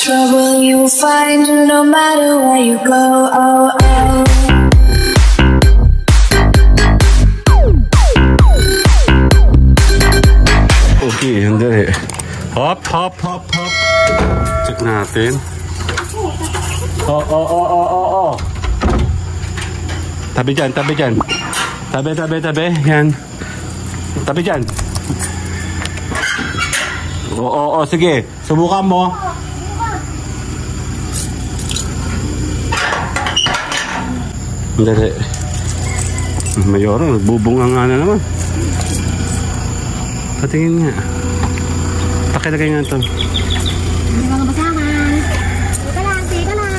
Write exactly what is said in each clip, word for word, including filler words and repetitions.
Trouble you find no matter where you go. Oh, oh. Okay, hindi. Hop, hop, hop, hop. Check natin. Oh, oh, oh, oh, oh, oh. Tabi dyan, tabi dyan. Tabi, tabi, tabi. Yan. Tabi dyan. Oo, oo, oo. Sige. Subukan mo. Hindi. Mayoro, bubunga nga na naman. Patingin nga. Pakilagay nga ito. Hindi mga basahan. Teka lang, teka lang.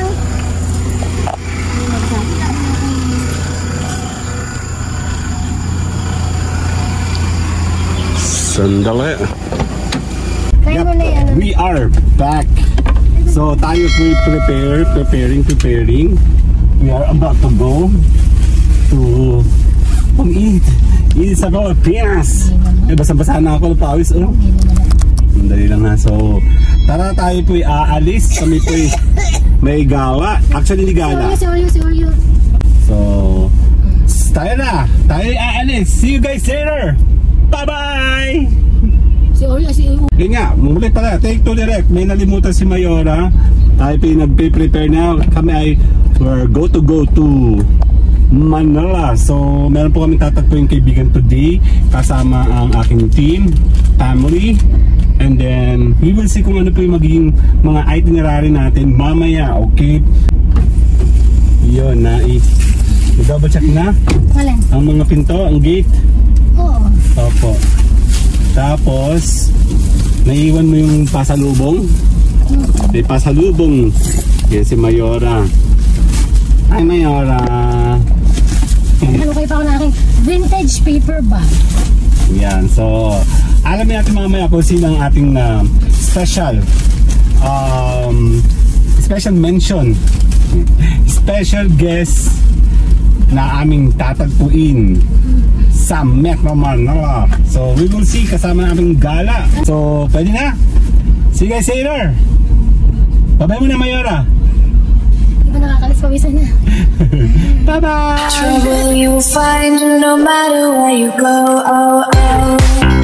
Sandali. Yep, we are back. So tayo po prepare, preparing, preparing. We are about to go to pang-eat. Eat sa Pilipinas. Eh, basa-basa na ako ng pawis. Oh. Dali lang ha. So, tara tayo po'y aalis. Kami po'y may gawa. Actually, hindi gala. Sorry, sorry, sorry. So, tayo na. Tayo aalis. See you guys later. Bye-bye! Si Oreo, si Oreo. Yun nga, muli pala. Take two direct. May nalimutan si Mayora. Tayo po'y nag-prepare na. Kami ay we're go to go to Manila. So, meron po kami tatatpo yung kaibigan today kasama ang aking team, family, and then we will see kung ano po yung magiging mga itinerary natin mamaya, okay? Yun, na i-double check na Walang. ang mga pinto, ang gate. Oo. Opo. Tapos, naiwan mo yung pasalubong. May pasalubong. Yan si Mayora. Ay, Mayora. Ano kayo pa ako na aking vintage paper bag. Yan, so alamin natin mamaya kung sino ang ating uh, special um, special mention, special guest na aming tatagpuin sa Metro Manila. So we will see kasama naming gala. So pwede na. See you guys later. Babay mo na, Mayora. Di ba nakakalis pawisan na? Bye-bye! Trouble you find no matter where you go. Oh, oh.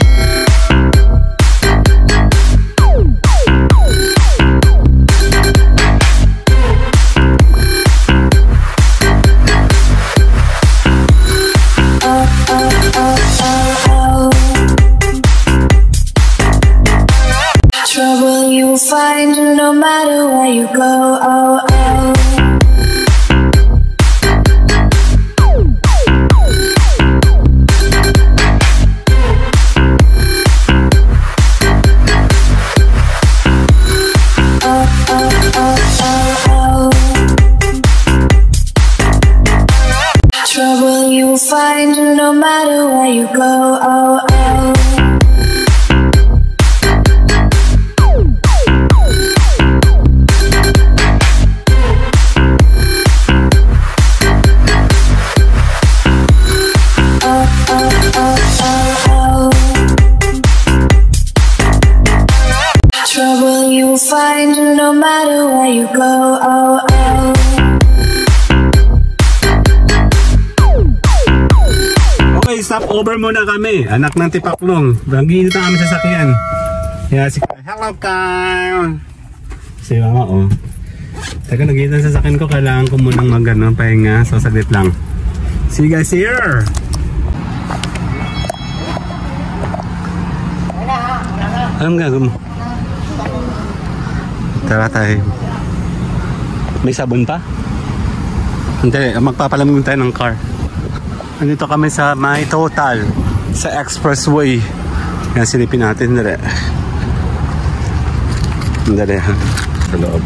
Trouble you find no matter where you go. Oh, oh. Trouble you find no matter where you go. Oh, oh. Trouble you find no matter where you go. Oh, oh. Okay, stop over muna kami. Anak ng Tipaklong. Nag-iinit na kami sa sakyan. Yeah, si hello Kyle. Si mama oh. Teka, nag-iinit sa sakyan ko. Kailangan ko munang mag-ano, pahinga. So, saglit lang. See you guys here. Anong gagawin mo? Tara tayo. May sabon pa? Hindi, magpapalamig tayo ng car. Nandito kami sa My Total sa Expressway. Yan, silipin natin. Dali. Dali ha. Sa loob.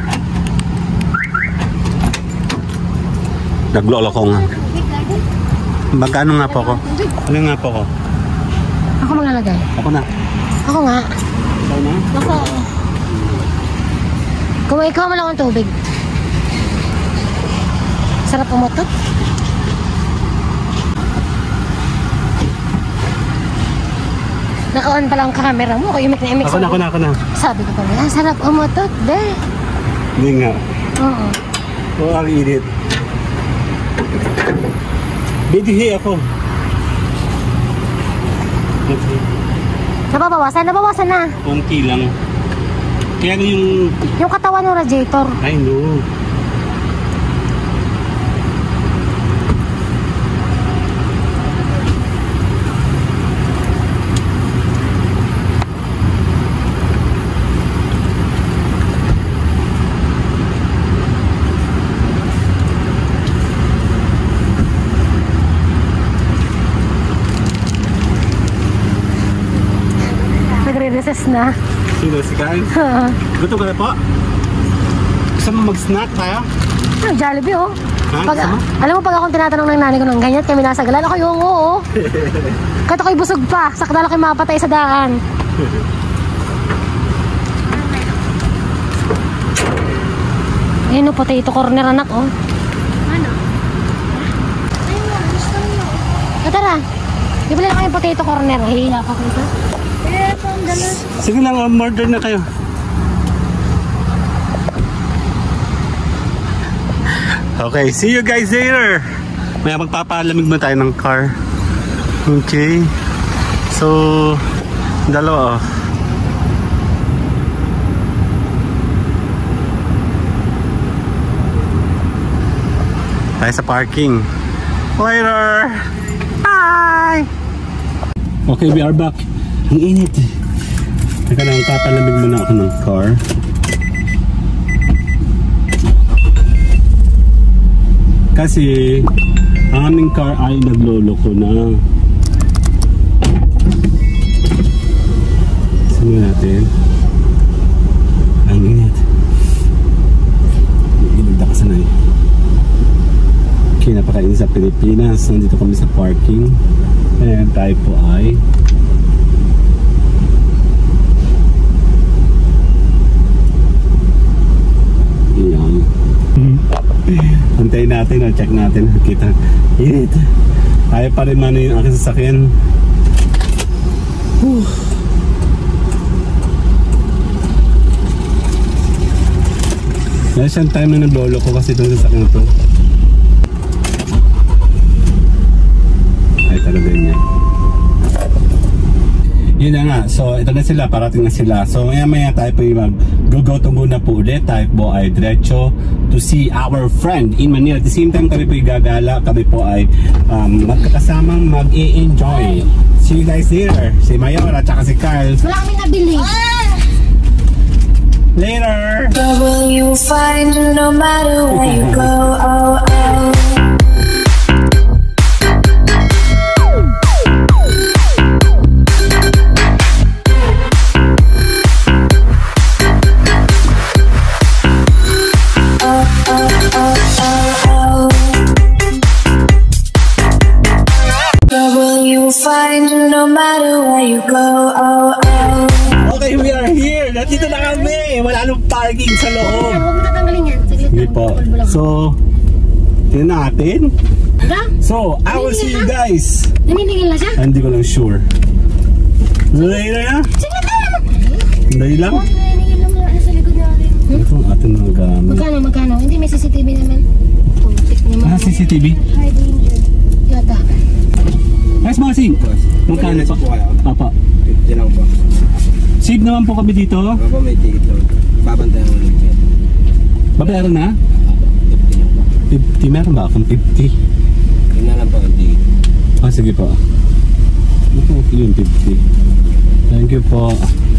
Naglolokong. Magkano nga po ako? Ano nga po ako? Ako maglalagay. Ako na. Ako nga. Ikaw na? Ako. Kumain ka mo lang ang tubig. Sarap umutot. Na-on pa lang ang camera mo. Kaya imik na imik. Ako na, ako na, ako na. Sabi ko pala, ang sarap umutot, be. Hindi nga. Oo. Oo, ang init. Bidihi ako. Okay. Nababawasan? Nabawasan na. Konti lang. Kaya yung... Yung katawan ng radiator. I know. Nagre-recess na. Sino si Kyle? Gusto ka na po? Gusto mo mag-snack tayo? Ang Jollibee, oh. Ha? Pag, Gusto mo? alam mo, pag akong tinatanong ng nanay ko ng ganyan, kami nasa galan, ako yung oo. Kahit ako'y busog pa, sakta lang kayo mapatay sa daan. Ayun, oh, potato corner, anak, oh. Ano? O, tara. Ibili lang kayong potato corner. Hihila pa ko ito. Eh, pang dalas. Sige lang, order na kayo. Okay, see you guys later. May magpapalamig mo tayo ng car. Okay. So, dalawa oh. Tayo sa parking. Later. Bye. Okay, we are back. Ang init. Teka lang, papalamig muna ako ng car. Kasi ang aming car ay nagloloko na. Sino natin? Ang init. Inagda ka sanay. Okay, napakain sa Pilipinas. Nandito kami sa parking. Ayan, tayo po ay iyan. Antayin natin, check natin. Kita, init. Ayaw pa rin man yung aking sasakyan. Whew. Dahil siyang time na naglolo ko kasi itong sasakyan ito. Ay talaga niya. Yun na nga, so ito na sila, parating na sila. So maya maya tayo po yung mag go to muna po ulit. Tayo po ay diretso to see our friend in Manila. At the same time kami po yung gagala, kami po ay um, magkakasamang mag-i-enjoy. See you guys later. Si Mayor at saka si Carl. Wala kami nabili. Later! Where will you find no matter where you go? Oh, oh. Find no matter where you go, oh, oh. Okay, we are here. Nandito na kami. Wala nang parking sa loob. Huwag mo tatanggalin yan. Saglit Hindi lang. po. So, tingnan natin. Diba? So, I will see you guys. Naniningil na siya? Hindi ko lang sure. Later na? Sige tayo naman. Dahil lang? Oo, naniningil lang na sa likod natin. Hmm? Ito ang ating mga gamit. Magkano, magkano? Hindi, may C C T V naman. Putik naman. Ah, C C T V? High danger. Yata. Yes, Bossing. Magkano pa? Papa. fifty lang po. Save naman po kami dito. Papa may ticket lang. Babantayan ko lang. Babayaran na? fifty lang po. fifty. Meron ba akong fifty? Yun na lang po ang ticket. Ah, sige po. Ito yung fifty. Thank you po.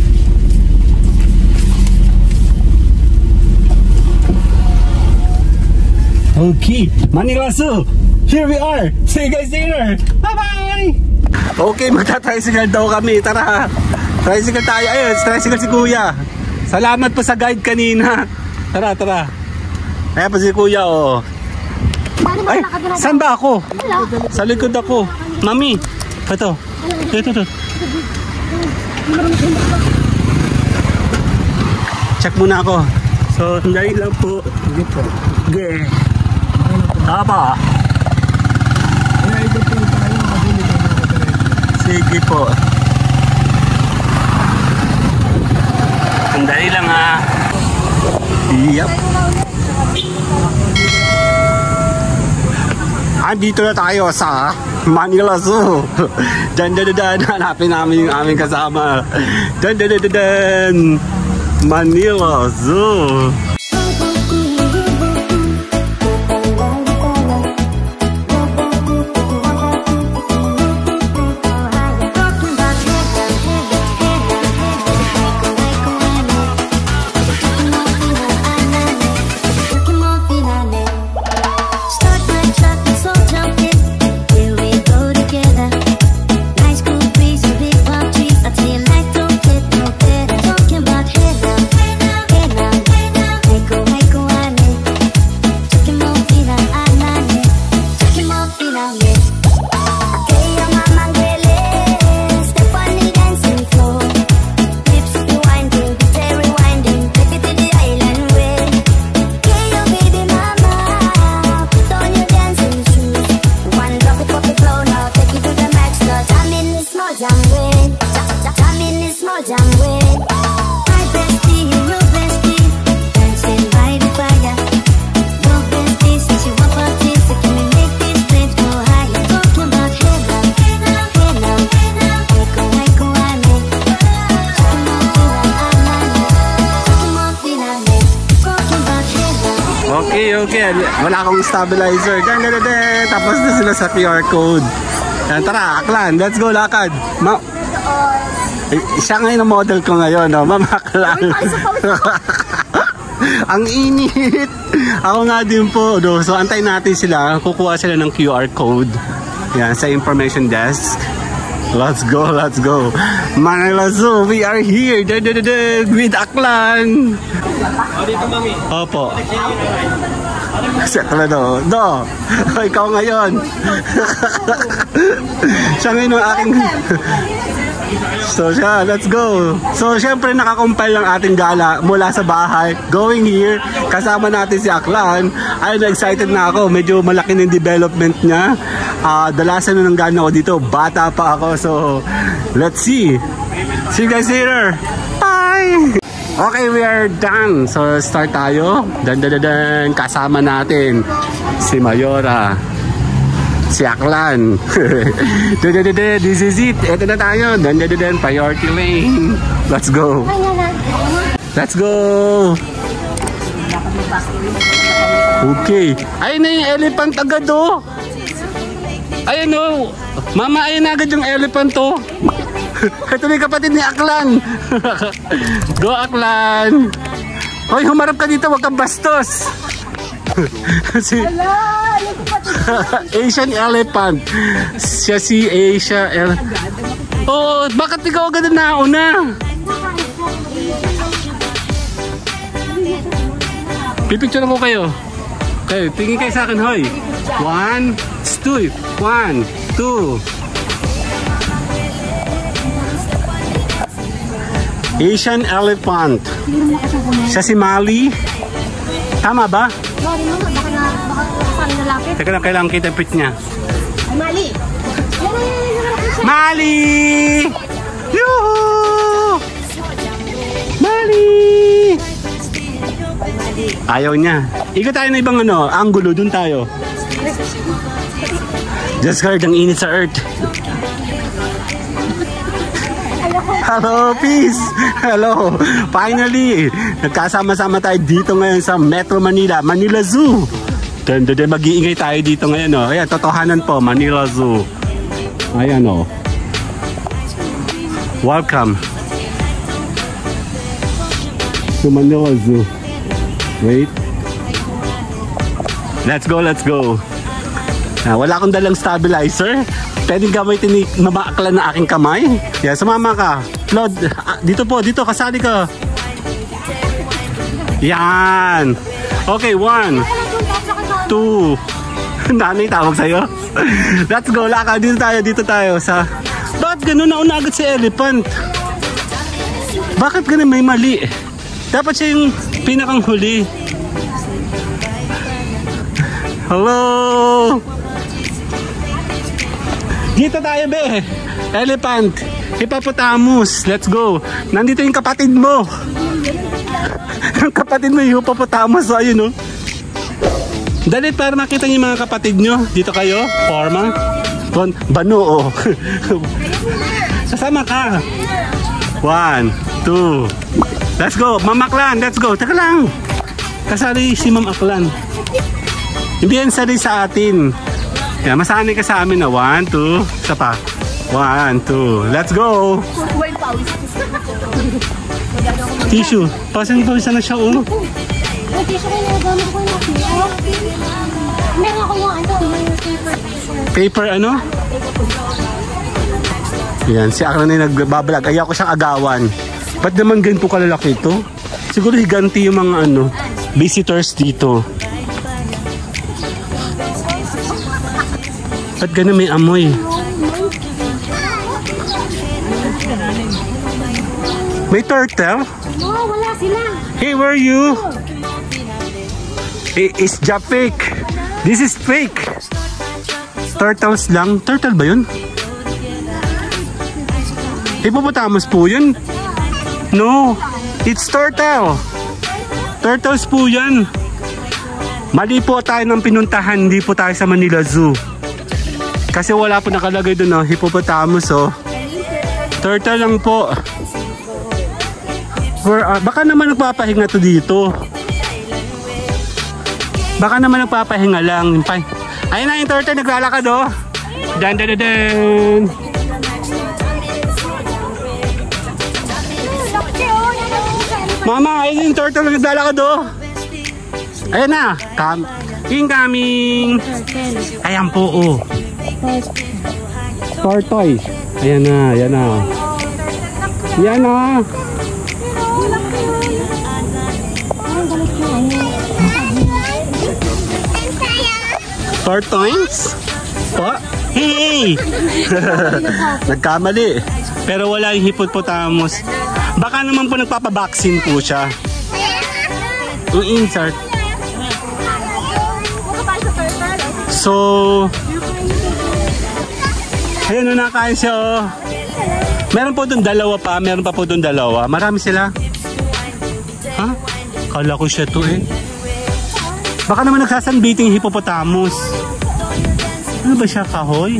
Okay, Manila Zoo. Here we are. See you guys later. Bye-bye. Okay, magta-tricycle daw kami. Tara. Tricycle tayo. Ayun, tricycle si Kuya. Salamat po sa guide kanina. Tara, tara. Ayan po si Kuya, oh. Ay, saan ba ako? Sa likod ako. Mami, ito. Ito, ito. Check muna ako. So, dahil lang po. Sige po. Sige. Apa? Sige po. Sandali lang ha. Yep. Andito na tayo sa Manila Zoo. Dan dan dan, hanapin namin yung aming kasama. Dan dan dan dan, Manila Zoo. Okay, okay. Wala akong stabilizer. Gan, gan, gan. Tapos na sila sa Q R code. Yan, tara, Aklan. Let's go, lakad. Ma eh, siya ngayon ang model ko ngayon, no? Ma'am Aklan. Ang init. Ako nga din po. No? So, antayin natin sila. Kukuha sila ng Q R code. Yan, sa information desk. Let's go, let's go. Manila Zoo, we are here. Da, da, da, da, with Aklan. Opo. Si Aklan, no? No. Ikaw ngayon. Siya ngayon ang aking... So siya, let's go. So syempre nakakumpile ng ating gala mula sa bahay, going here, kasama natin si Aklan. Ay, excited na ako, medyo malaki ng development niya. uh, Dalasan na ng gana ko dito, bata pa ako. So let's see. See you guys later. Bye. Okay, we are done. So start tayo. Dan dan dan, kasama natin si Mayora, si Aklan. This is it. Ito na tayo. Dan dan dan, priority lane. Let's go. Let's go. Okay. Ayun na yung elephant agad, oh. Ayun, oh. Mama, ayun na agad yung elephant, oh. Ito na yung kapatid ni Aklan. Go, Aklan. Hoy, humarap ka dito. Huwag kang bastos. Si Asian elephant. Siya si Asia el Oh, bakit ikaw agad na nauna? Pipicture ko kayo. Okay, tingin kayo sa akin, hoy. One, two, one, two. Asian elephant. Siya si Mali. Tama ba? Teka lang, kailangan kita pit niya. Mali! Mali! Yuhu! Mali! Ayaw niya. Ikot tayo na ibang ano, angulo. Dun tayo. Just heard ang init sa earth. Hello, peace! Hello! Finally! Nagkasama-sama tayo dito ngayon sa Metro Manila, Manila Zoo! Dende, mag-iingay tayo dito ngayon, oh. Ayan, totohanan po, Manila Zoo. Ayan, oh. Welcome to Manila Zoo. Wait. Let's go, let's go. Ah, wala akong dalang stabilizer. Pwedeng gamitin ni Mama Aklan na aking kamay. Yeah, sumama ka. Lord, ah, dito po, dito, kasali ka. Yan. Okay, one. Two. Nanay, tawag sa'yo. Let's go, laka. Dito tayo, dito tayo. Sa... Bakit ganun nauna agad si elephant? Bakit ganun may mali? Dapat siya yung pinakang huli. Hello. Dito tayo, be. Elephant. Hippopotamus. Let's go. Nandito yung kapatid mo. Yung kapatid mo yung hippopotamus. So, ayun, oh. Dali para makita niyo yung mga kapatid nyo. Dito kayo. Forma. Bon, Bano, oh. Sasama ka. One, two. Let's go. Ma'am Aklan, let's go. Teka lang. Kasali si Ma'am Aklan. Hindi yan sali sa atin. Kaya masanay ka sa amin na one, two. Isa pa. One, two. Let's go. Tissue. Pasan pa isa na siya, oh. Ay, tissue ko yung gamit ko yung meron ako yung ano, yung paper. Paper ano? Yan, si Aklan na nagbabalag. Ayaw ko siyang agawan. Ba't naman ganito kalalaki ito? Siguro higanti yung mga ano, visitors dito. Ba't ganun may amoy? May turtle? No, wala sila. Hey, where are you? Hey, it's just fake. This is fake. Turtles lang. Turtle ba yun? Hippopotamus po yun? No, it's turtle. Turtles po yan. Mali po tayo ng pinuntahan. Hindi po tayo sa Manila Zoo. Kasi wala po nakalagay doon, oh, hippopotamus, oh. Turtle lang po. Or, uh, baka naman nagpapahinga to dito. Baka naman nagpapahinga lang. Ayun na yung turtle, naglalakad, oh. Dan, dan, dan, dan. Mama, ayun yung turtle, naglalakad, oh. Ayun na. Come. Incoming. Ayan po, oh. Tortoise. Ayan na, ayan na. Ayan na. Tortoise? Po? Hey! Nagkamali. Pero wala yung hippopotamus. Baka naman po nagpapabaksin po siya. I-insert. So, ayun na, nakain siya, oh. Meron po doon dalawa pa. Meron pa po doon dalawa. Marami sila. Ha? Kala ko siya to, eh. Baka naman nagsasanbiting hippopotamus. Ano ba siya, kahoy?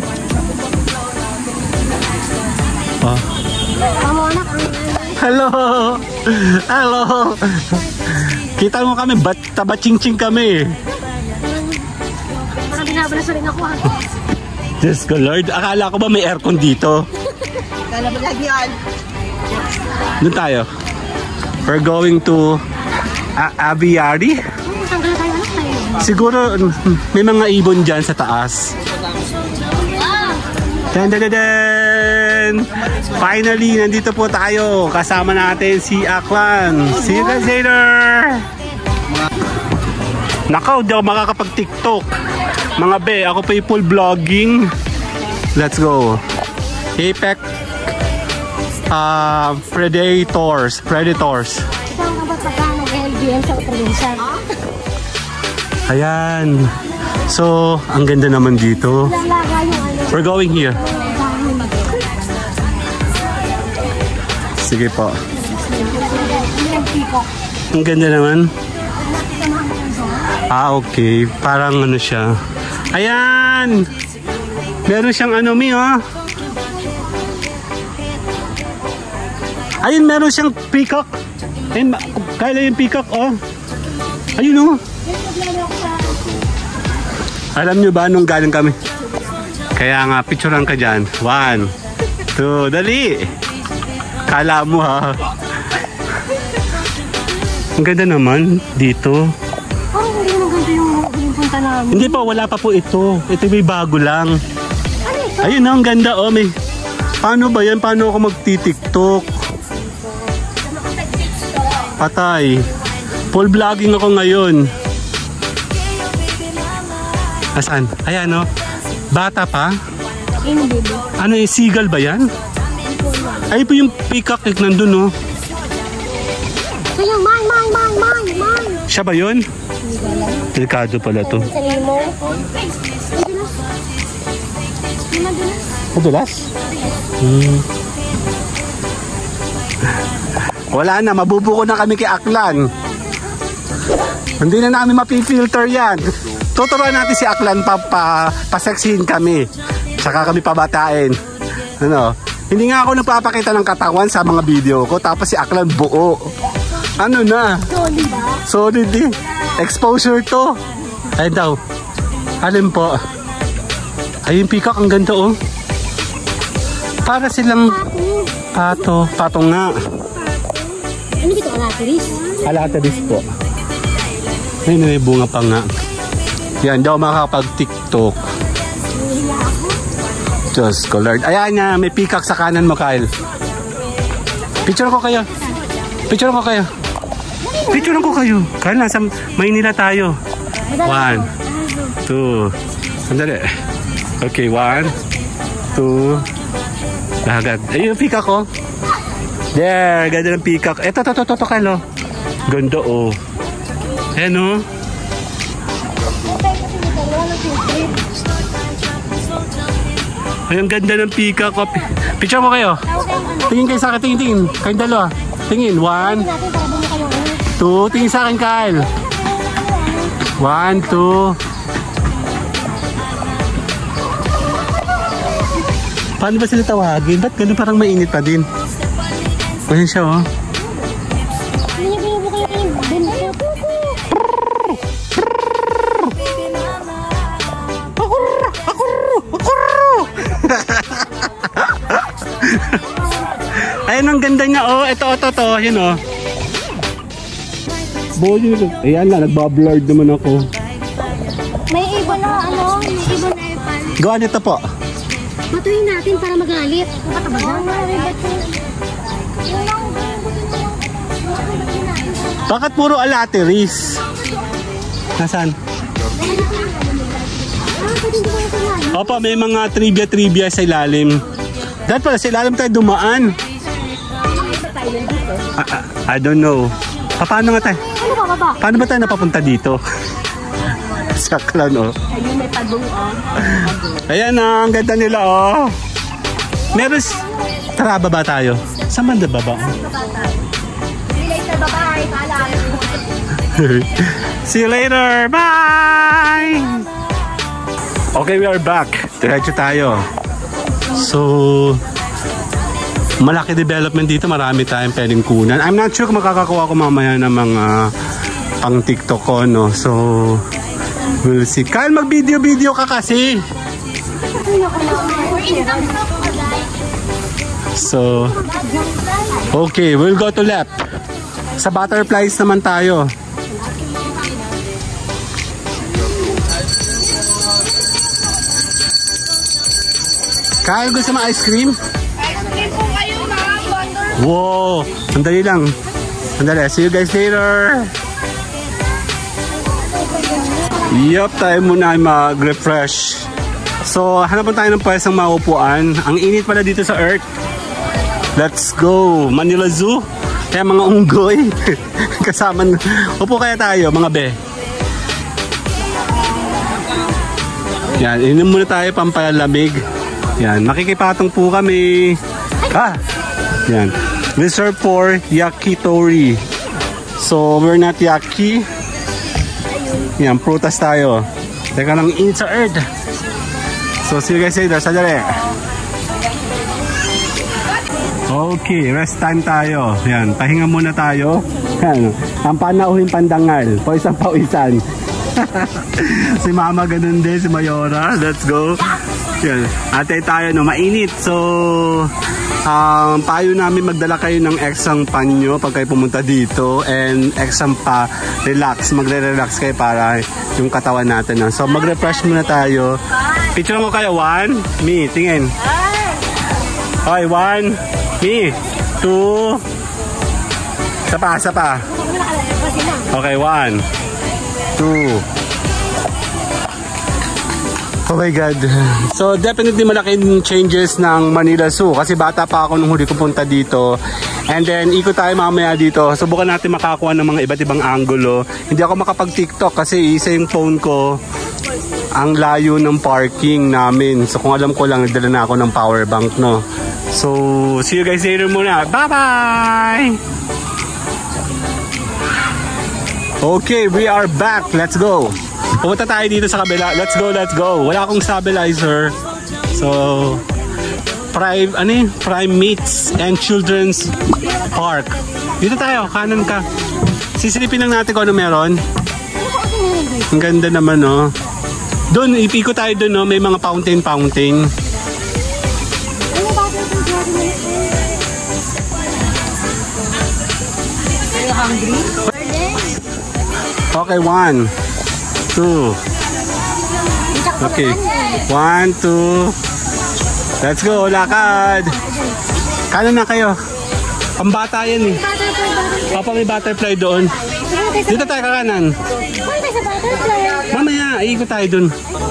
Oh. Hello! Hello! Kita mo kami, bat tabaching-ching kami. Parang binabalas rin ako, ha? Diyos ko, Lord. Akala ko ba may aircon dito? Akala mo lagi yan. Doon tayo. We're going to uh, aviary. Siguro may mga ibon dyan sa taas. Dan, dan, dan, dan. Finally, nandito po tayo. Kasama natin si Aklan. See you guys later. Nakaw, di ako makakapag-tiktok. Mga be, ako pa yung full vlogging. Let's go. Apex uh, Predators. Predators. Saan ka ba pagka nag-L B M sa probinsya? Ayan. So, ang ganda naman dito. We're going here. Sige po. Ang ganda naman. Ah, okay. Parang ano siya. Ayan! Meron siyang ano, Mi, oh. Ayun, meron siyang peacock. Ayun, kaya yung peacock, oh. Ayun, oh. Alam nyo ba nung galing kami? Kaya nga, picturean ka dyan. One, two, dali! Kala mo, ha? Ang ganda naman dito. Parang hindi naman ganda yung punta namin. Hindi pa, wala pa po ito. Ito may bago lang. Ano ito? Ayun na, ang ganda, oh. May... Paano ba yan? Paano ako mag-tiktok? Patay. Full vlogging ako ngayon. Asan? Ayan, oh. Bata pa? Hindi. Ano yung seagull ba yan? Ay po yung peacock eh, nandun, oh. So yung mine, mine, mine, mine, mine. Siya ba yun? Delikado pala to. Sa limo. Madulas? Hmm. Wala na, mabubuko na kami kay Aklan. Hindi na namin mapifilter yan. Tuturuan natin si Aklan pa, pa paseksihin kami. Tsaka kami pabatain. Ano? Hindi nga ako nagpapakita ng katawan sa mga video ko. Tapos si Aklan buo. Ano na? Solid ba? Solid eh. Exposure to. Ay daw. Alin po? Ay yung peacock ang ganda oh. Para silang pato. Pato nga. Ano dito? Alateris? Alateris po. Ay, may bunga pa nga. Yan, daw makakapag-tiktok. Diyos ko, Lord. Ayan nga, may peacock sa kanan mo, Kyle. Picture ko kayo. Picture ko kayo. Picture ko kayo. Kyle, nasa Maynila tayo. One, two. Sandali. Okay, one, two. Lahat. Ayun yung peacock ko. There, ganda ng peacock. Eto, to, to, to, to, Kyle. Ganda, oh. Ayan o. Ay, ang ganda ng peacock. Picture mo kayo. Tingin kayo sa akin. Tingin, tingin. Kayong dalawa. Tingin. One. Two. Tingin sa akin, Kyle. One, two. Paano ba sila tawagin? Ba't ganun parang mainit pa din? Ganyan siya, oh. Ayun ang ganda niya oh. Ito, ito, ito. Yun oh. Boy, ayan na. Nagbablurred naman ako. May ibon na ano? May ibon na ipal. Gawa nito po. Patuhin natin para magalit. Bakit puro alateris? Nasaan? Opo, may mga trivia-trivia sa ilalim. Dahil pala sa ilalim tayo dumaan. I, I, I don't know. Pa, paano nga tayo? Ano ba ba ba? Paano ba tayo napapunta dito? Sa Aklan, oh. Ayun, may pagong oh. Ayan na, ang ganda nila, oh. Meron, tara, baba tayo. Saan man na baba? See you later, bye-bye. Paalam. See you later, bye! Okay, we are back. Diretso tayo. So, malaki development dito. Marami tayong pwedeng kunan. I'm not sure kung makakakuha ko mamaya ng mga pang TikTok ko, no? So, we'll see. Kyle, mag-video-video ka kasi. So, okay, we'll go to left. Sa butterflies naman tayo. Kyle, gusto mo ice cream? Ice cream po kayo, mga wonder. Wow! Sandali lang. Sandali. See you guys later. Yup, tayo muna ay mag-refresh. So, hanapan tayo ng pwesang maupuan. Ang init pala dito sa Earth. Let's go! Manila Zoo. Kaya mga unggoy. Kasama. Upo kaya tayo, mga be. Yan, inom muna tayo pampalamig. Yan, makikipatong po kami. Ah! Yan. Reserve for yakitori. So, we're not yaki. Yan, prutas tayo. Teka lang, init sa Earth. So, see you guys later. Sadali. Okay, rest time tayo. Yan, pahinga muna tayo. Yan, ang panauhin pandangal. Pawisan pawisan. Si Mama ganun din, si Mayora. Let's go. Yan, ate tayo, no, mainit. So, um, payo namin magdala kayo ng exang panyo pag kayo pumunta dito. And exang pa, relax. Magre-relax kayo para yung katawan natin. No? So, mag-refresh muna tayo. Picture mo kayo. One, me, tingin. Okay, one, me, two, sapa, sapa. Okay, one, two. Oh my God. So definitely malaking changes ng Manila Zoo kasi bata pa ako nung huli ko punta dito. And then ikot tayo mamaya dito. Subukan natin makakuha ng mga iba't ibang angulo. Hindi ako makapag-TikTok kasi isa yung phone ko. Ang layo ng parking namin. So kung alam ko lang, nagdala na ako ng power bank, no. So, see you guys later muna. Bye-bye! Okay, we are back. Let's go. Pumunta tayo dito sa kabila. Let's go, let's go. Wala akong stabilizer. So, Prime, ano yun? Prime Meats and Children's Park. Dito tayo, kanan ka. Sisilipin lang natin kung ano meron. Ang ganda naman, no? Doon, ipiko tayo doon, no? May mga fountain-fountain. Are you hungry? Okay, one, two. Okay, one, two. Let's go, lakad. Kanan na kayo. Pambata yan eh. Papa, may butterfly doon. Dito tayo kakanan. Mamaya, iikot tayo doon.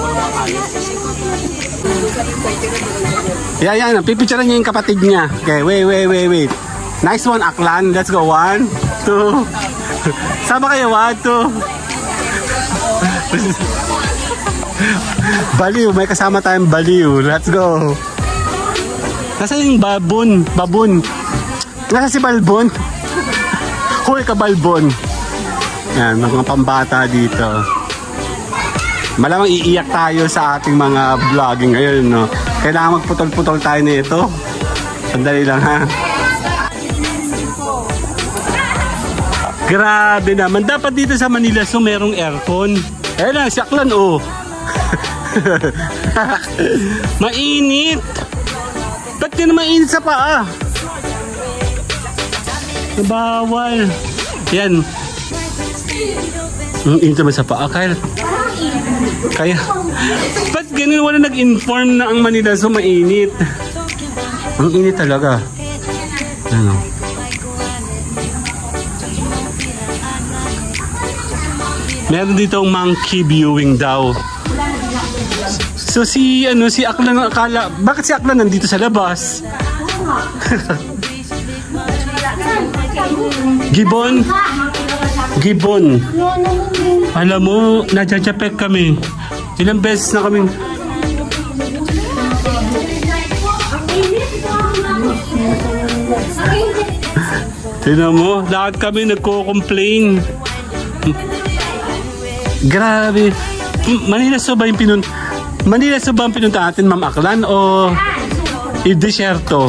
Yan, yan. Pipicturean niya yung kapatid niya. Okay, wait, wait, wait, wait. Nice one, Aklan. Let's go. One, two. Sama kayo, one, two. Baliw, may kasama tayong baliw. Let's go. Nasaan yung babon? Babon. Nasa si Balbon? Hoy ka, Balbon. Yan, mga pambata dito. Malamang iiyak tayo sa ating mga vlogging ngayon, no? Kailangan magputol-putol tayo nito. Sandali lang, ha? Grabe naman. Dapat dito sa Manila so merong aircon. Eh na, si Aklan, oh. Mainit. Ba't ka na mainit sa paa? Bawal. Yan. Ang init naman sa paa, Kyle. Kaya, ba't ganun wala nag-inform na ang Manila so mainit? Ang init talaga. Ano? Meron dito ang monkey viewing daw. So si ano si Aklan akala, bakit si Aklan nandito sa labas? Gibbon? Gibbon. Alam mo, nadjajapek kami. Ilang beses na kami. Tignan mo, lahat kami nagko-complain. Grabe. Manila so ba yung pinun Manila so ba ang pinunta natin, Ma'am Aklan, o i-desierto?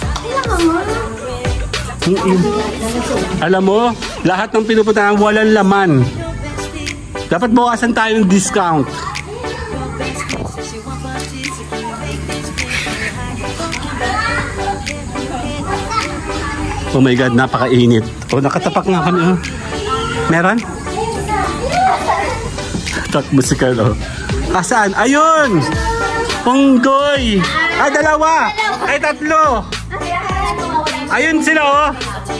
Alam mo, lahat ng pinupuntahan walang laman. Dapat bawasan tayo ng discount. Oh my God, napakainit. Oh, nakatapak nga kami. Oh. Meron? Tak musikal, oh. Asaan? Ayun! Punggoy! Ay, dalawa! Ay, tatlo! Ayun sila, oh!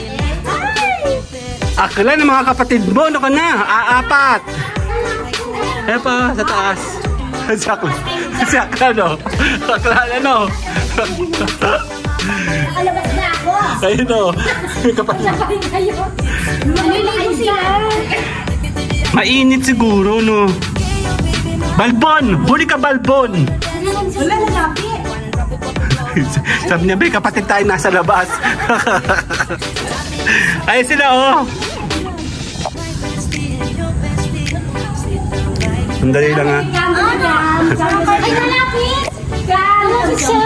Akala ng mga kapatid mo, ano ka na? Aapat! Eh pa, sa taas. Sakla. Sakla, no? Sakla, ano? Nakalabas na ako. Ayun, oh. Kapatid. Maliligo sila. Mainit siguro, no? Balbon! Huli ka, Balbon! Wala na lapit. Sabi niya, Be, kapatid tayo nasa labas. Ayun sila, oh! Sandali lang, ha? Ay, malapit! Malapit siya!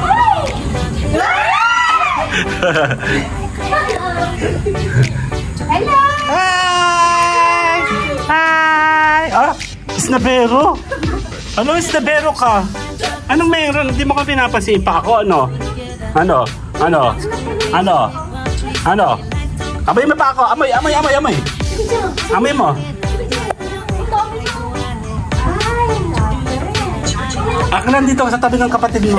Hello! Hi! Hi! Ah! Isnabero! Ano isnabero ka? Anong mayroon? Hindi mo ka pinapansin pa ako, ano? Ano? Ano? Ano? Ano? Amoy mo pa ako! Amoy! Amoy! Amoy! Amoy! Amoy mo! Aklan dito sa tabi ng kapatid mo.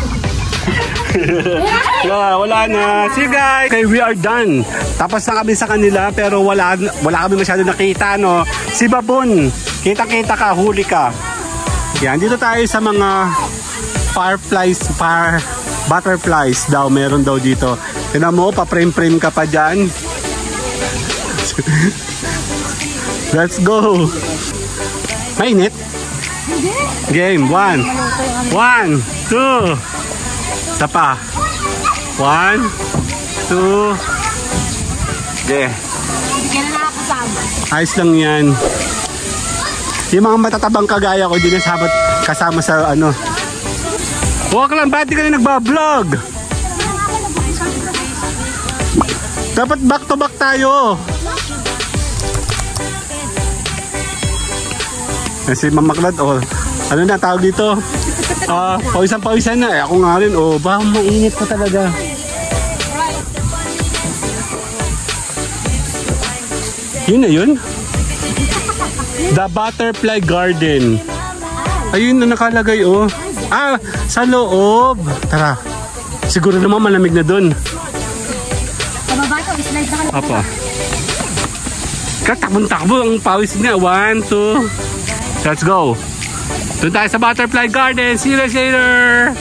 Yeah, wala na. See you guys. Okay, we are done. Tapos na kami sa kanila pero wala wala kami masyado nakita, no. Si Babon, kita-kita ka, huli ka. Yan, dito tayo sa mga fireflies, fire butterflies daw, meron daw dito. Tingnan mo, pa-frame-frame ka pa diyan. Let's go. Mainit? Game, one. One, two. Isa pa. One, two. Okay. Hindi ka na nakakasama. Ayos lang yan. Yung mga matatabang kagaya ko, hindi na sabat kasama sa ano. Huwag lang, ba't di ka na nagbablog? Dapat back to back tayo. Kasi mamaklad, oh. Ano na tawag dito? Ah, uh, pawisan-pawisan na. Eh, ako nga rin, oh. Ba, mainit pa talaga. Yun na yun? The Butterfly Garden. Ayun na nakalagay, oh. Ah, sa loob. Tara. Siguro naman malamig na dun. Pababa ko, slide na ka. Apa. Katakbong-takbo ang pawis niya. One, two. Let's go. Doon tayo sa Butterfly Garden. See you later.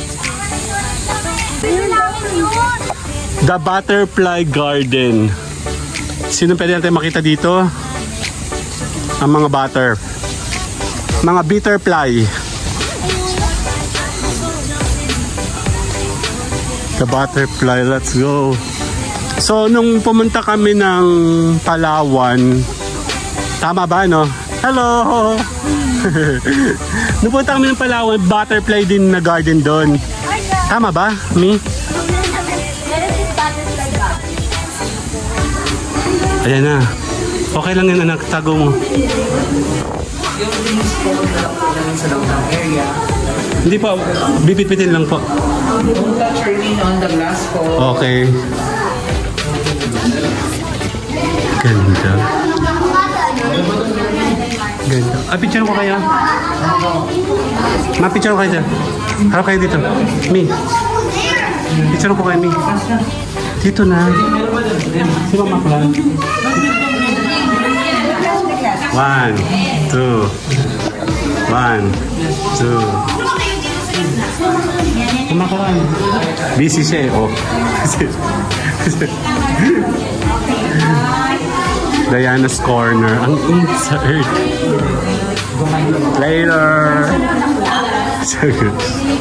The Butterfly Garden. Sino pwede natin makita dito? Ang mga butter. Mga butterfly. The Butterfly. Let's go. So, nung pumunta kami ng Palawan, tama ba, no? Hello! Nung pumunta kami ng Palawan, butterfly din na garden doon. Tama ba, Mi? Ayan na. Okay lang yan, anak. Tago mo. Hindi po. Bipit-pitin lang po. Don't touch your knee on the glass po. Okay. Ganda. Ganda. Ah, picture ko kaya. Ma-picture ko kayo dyan. Harap kayo dito. Mi. Picture ko kayo, Mi. Dito na. Si Mama Klan. One, two. One, two. Mama Klan. Busy siya eh. Oh. Diana's Corner. Ang insert. Later. So good.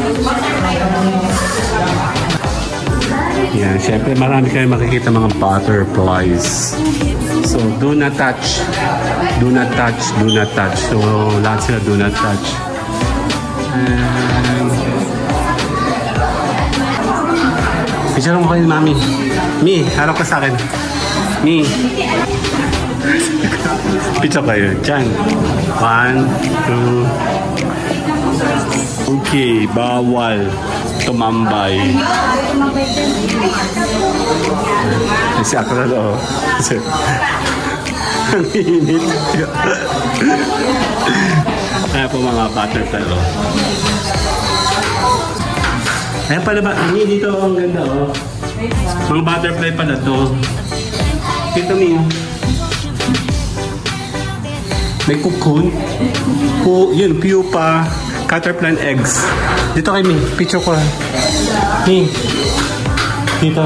Yan, syempre marami kayo makikita mga butterflies. So, do not touch. Do not touch. Do not touch. So, lahat sila do not touch. And... picture mo kayo, Mami. Mi, harap ka sa akin. Mi. Picture kayo. Diyan. One, two. Okay, bawal tumambay. Si Akra do. Ang init. Kaya po mga butterfly. Oh. Ayan pala ba? Hindi dito ang ganda. Oh. Mga butterfly pala to. Dito niyo. May cocoon. Pu yun, pupa. Caterpillar eggs. Dito kay Mi. Picture ko. Mi. Dito.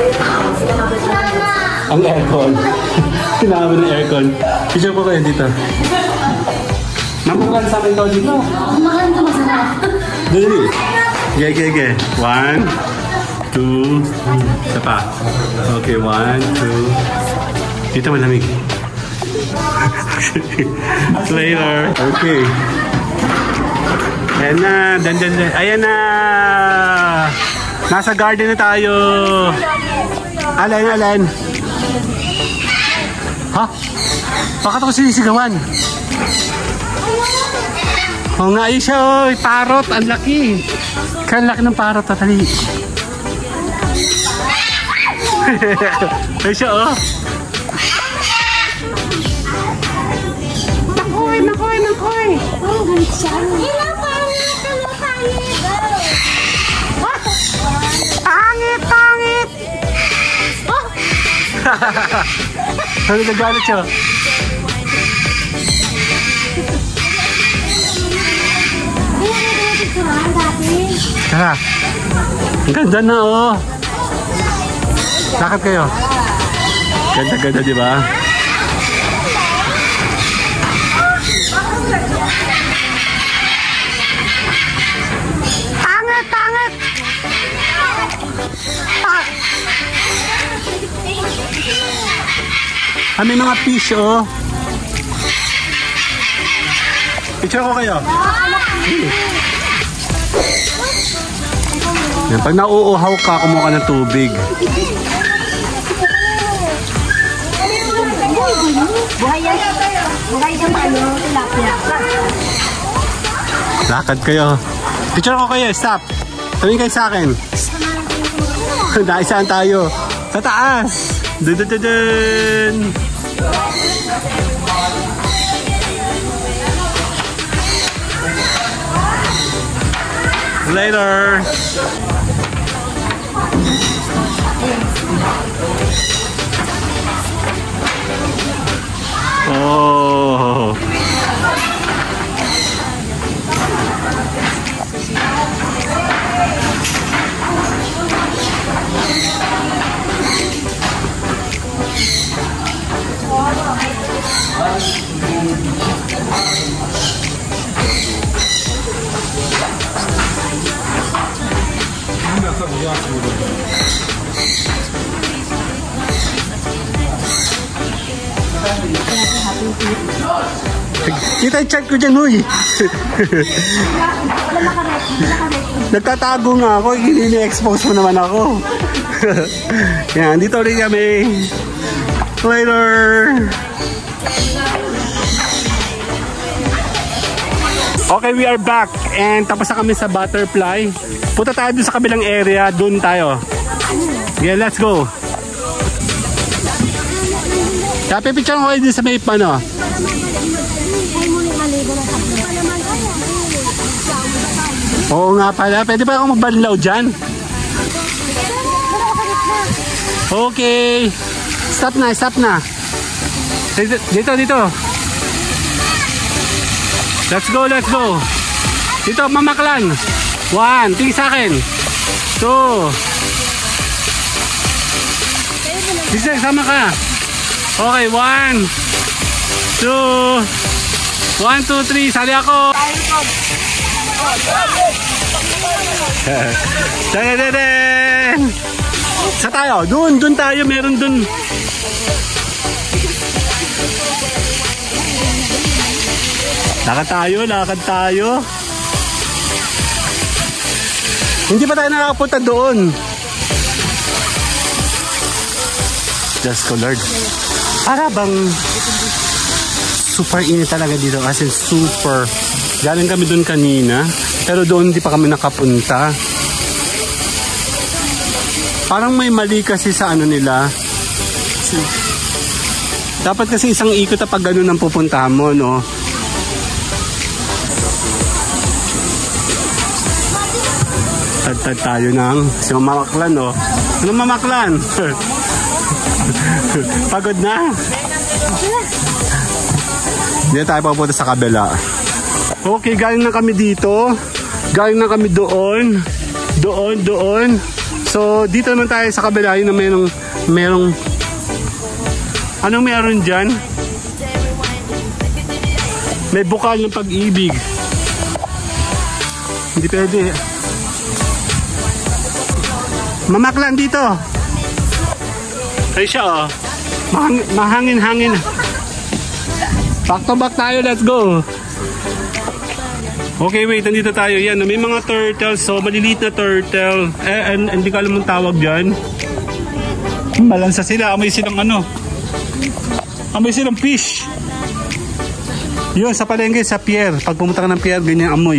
Ang aircon. Tinawag ng aircon. Picture ko kayo dito. Mamukan sa akin to dito. Kumakan ka masarap. Dali. Ge, ge, ge. One, two. Isa pa. Okay, one, two. Dito malamig. Later. Okay. Ayan na. Dan, dan, dan. Ayan na. Nasa garden na tayo. Alan, alan. Ha? Bakit ako sinisigawan? Oo nga, ayun siya, oh. Parot. Ang laki. Kaya ang laki ng parot. Tatali. Ayun siya, oh. Nakoy, nakoy, nakoy. Oh, ganit siya. Hila, pangit. Hila, pangit. Pangit, pangit! Oh! Ano nagalit siya? Tara. Ang ganda na, oh. Lakad kayo. Ganda-ganda, di ba? Pangit, pangit! Pa Ah, may mga fish, oh. Picture ko kayo. Yan, pag nauuhaw ka, kumuha ka ng tubig. Buhay yan. Buhay yan ano, tilapia. Lakad kayo. Picture ko kayo, stop. Tumingin kayo sa akin. Naisaan tayo. Sa taas. Dun dun dun dun. Later. Oh. Kita check ko dyan, huy. Nagtatago nga ako, ini-expose mo naman ako. Yan, dito ulit kami. Later. Okay, we are back and tapos na kami sa butterfly. Punta tayo dun sa kabilang area, dun tayo. Yeah, let's go. Tapi picture ko kayo dun sa may pano. Oo nga pala, pwede ba akong magbanlaw dyan? Okay. Stop na, stop na. Dito, dito, dito. Let's go, let's go. Dito, mamaklan. One, tingin sa akin. Two. Dito, sama ka. Okay, one. Two. One, two, three. Sali ako. Dadadadad. Sa tayo. Dun, dun tayo. Meron dun. Lakad tayo, lakad tayo. Hindi pa tayo nakakapunta doon. Just ko, Lord. Para bang super init talaga dito. As in super. Galing kami doon kanina. Pero doon hindi pa kami nakapunta. Parang may mali kasi sa ano nila. Dapat kasi isang ikot na pag ganun ang pupuntahan mo, no? Tad-tad tayo ng si Mamaklan, no? Ano Mamaklan? Pagod na? Hindi tayo papunta sa kabila. Okay, galing na kami dito. Galing na kami doon. Doon, doon. So, dito naman tayo sa kabila. Yun na merong, merong, anong meron dyan? May bukal ng pag-ibig. Hindi pwede. Mamaklan dito. Ay siya, oh. Mahang, mahangin-hangin. Back to back tayo, let's go. Okay, wait, nandito tayo. Yan, may mga turtles. So, maliliit na turtle. Eh, and, hindi ko alam ang tawag dyan. Malansa sila. Amoy silang ano. Amoy silang fish. Yun, sa palengke, sa pier. Pag pumunta ka ng pier, ganyan amoy.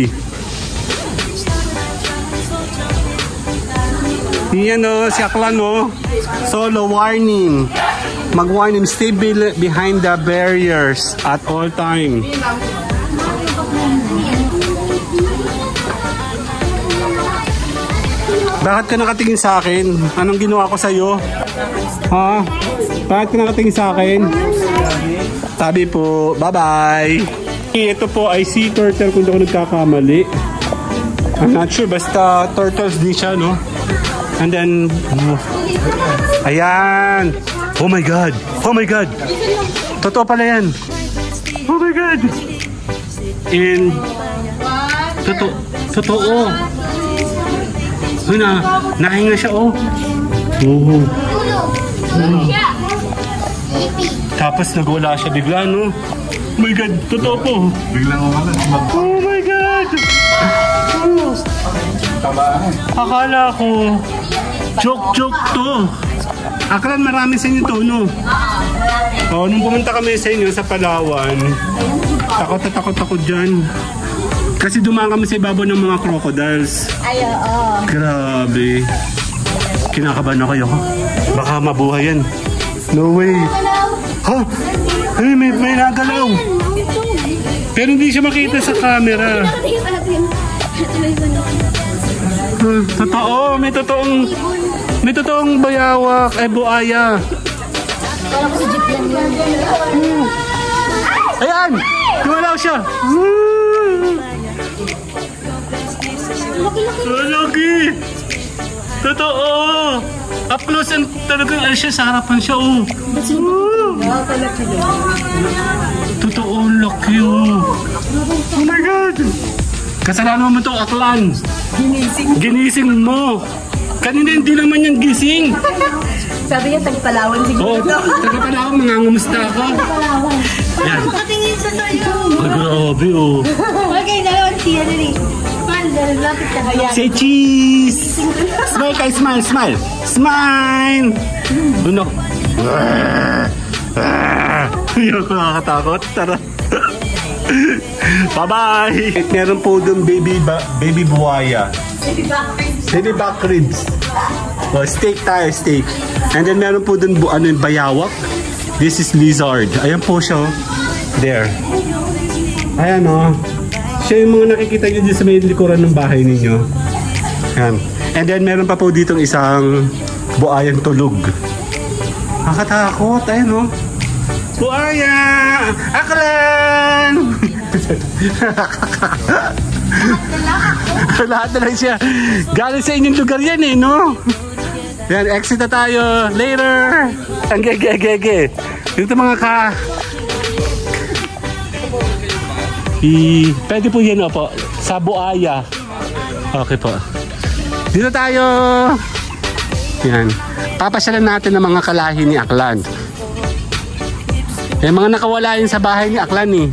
Yan o, si Aklan o. Solo warning. Mag-warning, stay behind the barriers at all time. Bakit ka nakatingin sa akin? Anong ginawa ko sa'yo? Ha? Bakit ka nakatingin sa akin? Sabi po, bye-bye. Ito po ay sea turtle kung ako nagkakamali. I'm not sure, basta turtles din siya, no? And then, oh, ayan. Oh my God. Oh my God. Totoo pala yan. Oh my God. And, totoo. Totoo. Uy, na, nahinga siya, oh. Oh. Oh. Tapos nagwala siya bigla, no? Oh my God, totoo po. Biglang umala. Oh my God! Oh. Akala ko, joke-joke to. Akala marami sa inyo to, no? Oh, nung pumunta kami sa inyo sa Palawan, takot na takot ako dyan. Kasi dumaan kami sa ibabaw ng mga crocodiles. Ay, oo. Grabe. Kinakabahan ako yun. Baka mabuhay yan. No way. Ha? Ay, may, may nagalaw. Pero hindi siya makita sa camera. Hmm, totoo, may totoong may totoong bayawak, ay buaya. Kala ko sa jeep lang yan. Hmm. Ayan! Kumalaw siya! Hmm. Lagi! Totoo! Up close and talagang ay siya, sa harapan siya, oh. Oh. Totoo, laki, oh. Oh my God! Kasalanan mo to, Aklan. Ginising. Ginising mo. Kanina hindi naman yan gising. Sabi niya, tagpalawan siguro. Oo, oh, taga-Palawan, mangangumusta ako. Yan. Makatingin sa sa'yo. Ay, grabe, oh. Okay, dalawan siya na rin. Say cheese! Smile kayo, smile, smile! Smile! Ano? Hindi ako nakakatakot. Tara. Bye-bye! Meron po doon baby, baby buhaya. Baby back ribs. Oh, steak tayo, steak. And then meron po doon ano, bayawak. This is lizard. Ayan po siya. There. Ayan o. Oh. Siya yung mga nakikita nyo dito sa may likuran ng bahay ninyo. Ayan. And then meron pa po ditong isang buayang tulog. Nakakatakot. Ayan o. Oh. Buaya! Aklan! Lahat na lang siya. Galing sa inyong lugar yan eh, no? Yan, exit na tayo. Later! Ang gege-gege. Dito mga ka... I... Pwede po yan, opo. Sa buaya. Okay po. Dito tayo. Yan. Papasyalan natin ang mga kalahi ni Aklan. Yung mga nakawala yun sa bahay ni Aklan eh.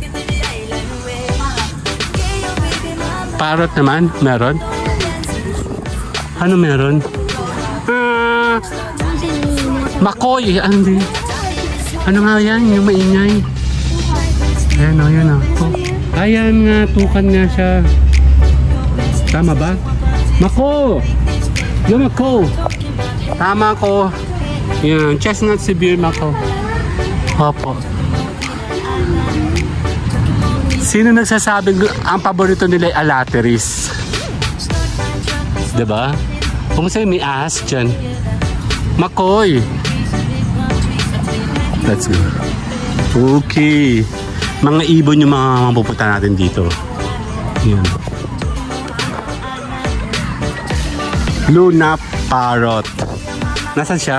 Parrot naman, meron. Ano meron? Ah, makoy. Ano, ano nga yan? Yung maingay. Ayan o, yan o. Ayan nga, tukan nga siya. Tama ba? Mako! Yung mako. Tama ko. Yan, chestnut severe mako. Opo. Sino nagsasabing ang paborito nila ay alateris? Diba? Kung sa'yo may ahas dyan. Makoy. Let's go. Okay. Mga ibon yung mga mapupunta natin dito. Yan. Luna parrot. Nasaan siya?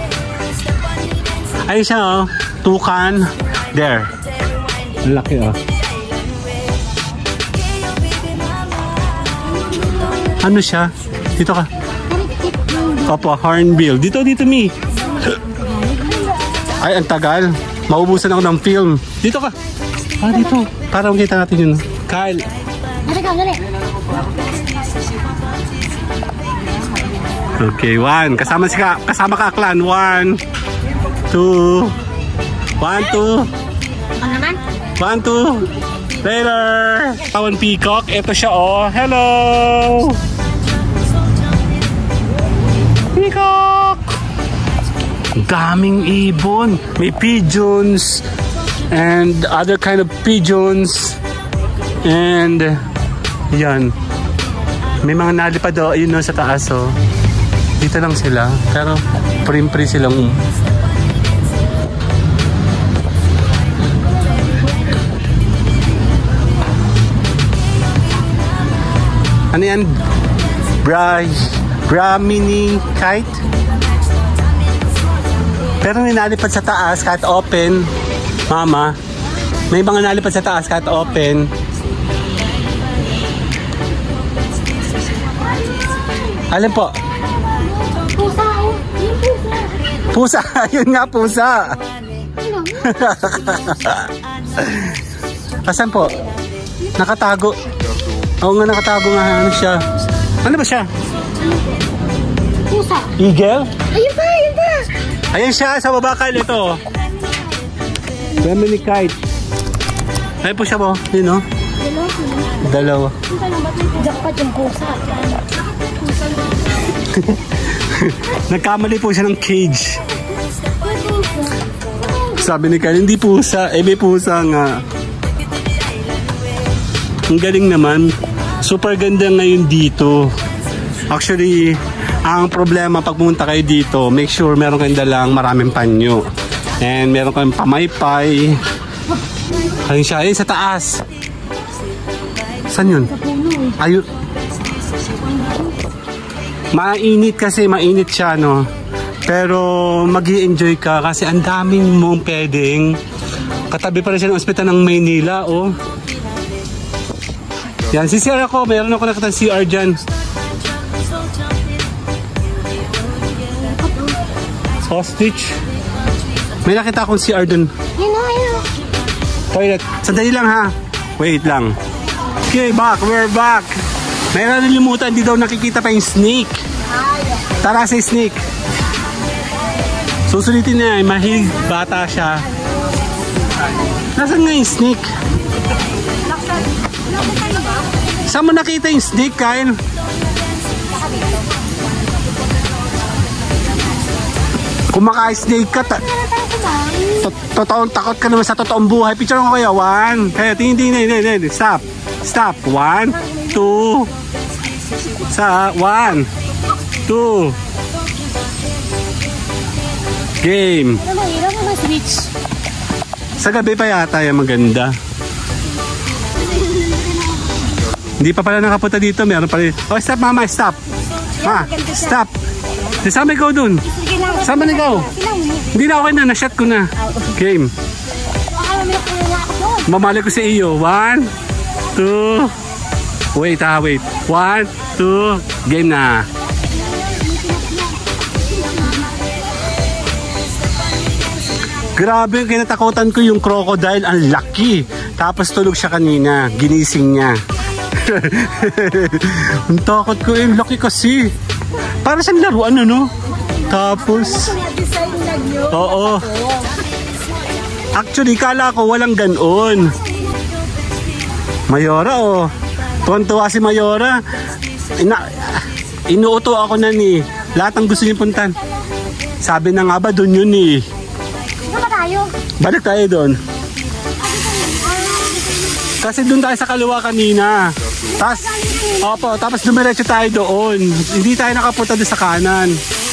Ayun siya oh. Tukan. There. Laki oh. Ano siya? Dito ka. Opo, hornbill. Dito, dito, mi. Ay, ang tagal. Maubusan ako ng film. Dito ka. Ah, dito. Para makita natin yun. Kyle. Dali ka, dali. Okay, one. Kasama si ka, kasama ka, Aklan. One. Two. One, two. Ano naman? One, two. Later. Tawan peacock. Ito siya, oh. Hello. Peacock. Daming ibon. May pigeons and other kind of pigeons. And yan. May mga nalipad oh, yun no, sa taas oh. Dito lang sila. Pero prim-prim silang. Ano yan? Bra... Brahmini kite? Pero may nalipad sa taas kahit open. Mama. May mga nalipad sa taas kahit open. Alin po? Pusa, oh. Yung pusa. Pusa. Yun nga, pusa. Ano? Asan po? Nakatago. Oo nga, nakatago nga. Ano siya? Ano ba siya? Pusa. Eagle? Ayun pa, ayun pa. Ayan siya, sa baba Kyle, ito. Family kite. Ayun po siya po. Yun o. Dalawa. Jackpot yung pusa. Nagkamali po siya ng cage. Sabi ni Kyle, hindi pusa. Eh, may pusa nga. Ang galing naman. Super ganda ngayon dito. Actually, ang problema pag pumunta kayo dito, make sure meron kayong dalang maraming panyo. And meron kayong pamaypay. Ayun siya. Ayun sa taas. Saan yun? Ayun. Mainit kasi, mainit siya, no? Pero mag-i-enjoy ka kasi ang daming mong pwedeng. Katabi pa rin siya ng ospital ng Maynila, oh. Yan, si C R ako. Meron ako nakita C R dyan. Ostrich. May nakita akong C R dun. Yun o, yun o. Toilet. Sandali lang ha. Wait lang. Okay, back. We're back. May nalilimutan. Hindi daw nakikita pa yung snake. Tara sa snake. Susulitin niya. Mahilig bata siya. Nasaan nga yung snake? Saan mo nakita yung snake, Kyle? Kung maka-snake ka, totoong takot ka naman sa totoong buhay. Picture ko kayo. One. Kaya, tingin, tingin, tingin, tingin. Stop. Stop. One. Two. Sa, one. Two. Game. Ano, hirap mo mag-switch. Sa gabi pa yata yung maganda. Hindi pa pala nakapunta dito. Meron pa rin. Oh, stop mama. Stop. Ma, stop. Sama ikaw dun. Sama na ikaw. Hindi na okay na. Na-shot ko na. Game. Mamali ko sa iyo. One. Two. Wait ha, wait. One. Two. Game na. Grabe, kinatakutan ko yung crocodile. Ang laki. Tapos tulog siya kanina. Ginising niya. Ang takot ko eh. Laki kasi. Para siyang laruan ano. Tapos oo. Actually, kala ko walang ganon. Mayora oh. Tuwan-tuwa si Mayora. Ina inuuto ako na ni. Lahat ang gusto niyo puntan. Sabi na nga ba doon yun eh. Saan tayo? Balik tayo doon. Kasi doon tayo sa kaliwa kanina. Tapos, opo, tapos dumiretso tayo doon. Hindi tayo nakapunta doon sa kanan.